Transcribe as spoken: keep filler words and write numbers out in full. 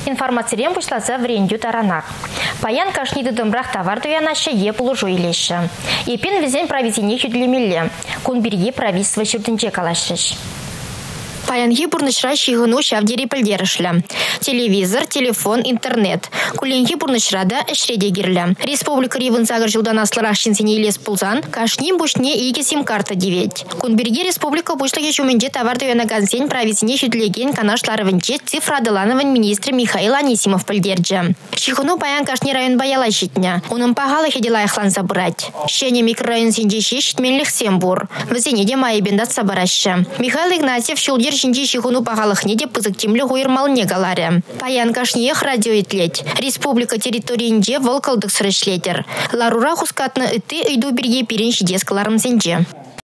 информациям пушласа врендю таранак. Паян кашниды дымбрах товар дуянаша е пулужу илеші. Епен везен провизине хүдлемелі. Кунберге правительство шүрдінже калашыш. Паянхи бурнышра шигыну шавдери пілдерішлі. Телевизор, телефон, интернет. Куленхи бурнышрада әшреде керлі. Республика ривын сағыр жылдан аслырақ шинсене елес пулзан, кашним бушне иге сим-карта девет. Кунберге республика бушлығы шуменде товарды янагансен правизине шүтлеген канашларывынче цифрадылановын министр Михаил Анисимов пілдерджі. Шигыну паян кашни район баяла шитня. Оның пағалы хеделайықлан забырать. Шене микрорайон сенжеше шитменлік сембур. Візене де майыбендат сабырашы. Михаил Игнатьев шулдер шинчи шигуну пағалықне деп пызықтемлі ғойырмалыне галаре. Паян кашниех радио етлет. Республика территориинде волкалдық сүрешлетер. Ларура хускатны үтті үйду бірге перен шидескаларым сенже.